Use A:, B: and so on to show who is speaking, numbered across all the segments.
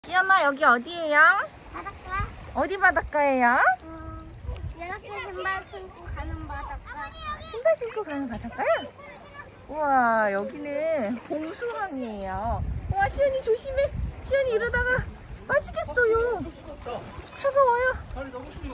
A: 시연아, 여기 어디예요?
B: 바닷가?
A: 어디 바닷가예요?
B: 이렇게 신발 신고 가는 바닷가.
A: 신발 신고 가는 바닷가요? 우와, 여기는 봉수항이에요. 우와, 시연이 조심해. 시연이 이러다가 빠지겠어요. 차가워요.
C: 다리 너무 시려.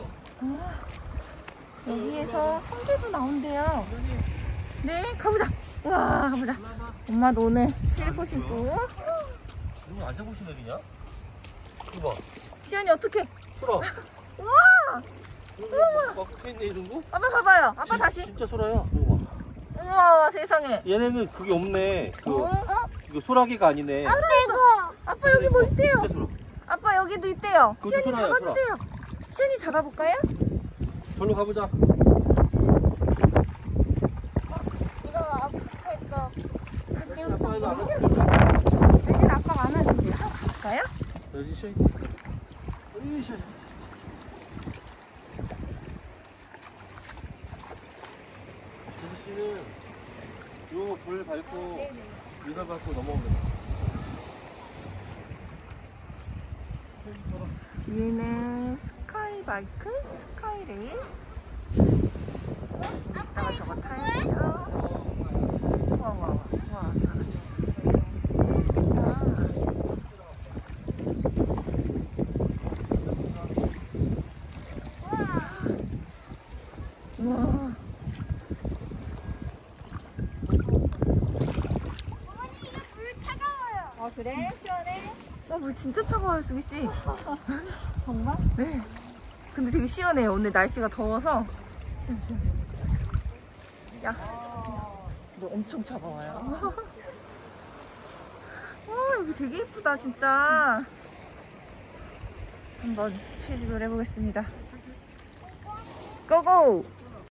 A: 여기에서 성게도 나온대요. 네, 가보자. 우와, 가보자. 엄마도 오늘 슬리퍼 신고.
C: 이거 앉아보신 애기냐? 이거 봐.
A: 시연이 어떡해?
C: 소라.
A: 우와!
C: 우와. 막 붙어있네 이런 거?
A: 아빠 봐봐요. 아빠 다시.
C: 진짜 소라야. 우와.
A: 우와, 세상에.
C: 얘네는 그게 없네.
A: 어?
C: 이거 소라게가 아니네.
B: 이거
A: 아빠 여기 뭐 있대요?
C: 진짜 소라.
A: 아빠 여기도 있대요.
C: 그것도
A: 시연이
C: 소라야,
A: 잡아주세요. 시연이 잡아볼까요?
C: 절로 가보자.
B: 이거 앞에 거.
C: 아빠 이거 안 왔어.
A: 대신 아빠가 안아준대요. 한번 가볼까요?
C: 여기 쉬어. 여기 쉬어. 제주씨는 요 돌 밟고 이걸 밟고 넘어오면 돼.
A: 뒤에는 스카이바이크, 스카이레일. 이따가 저거 타야지요. 우와, 우와, 우와. 우와.
B: 어머니 이거 물 차가워요.
A: 아, 그래? 시원해? 물 진짜 차가워요, 수기씨. 정말? 네. 근데 되게 시원해요. 오늘 날씨가 더워서. 시원. 야. 너 엄청 차가워요. 와, 여기 되게 예쁘다, 진짜. 한번 채집을 해보겠습니다. 고고!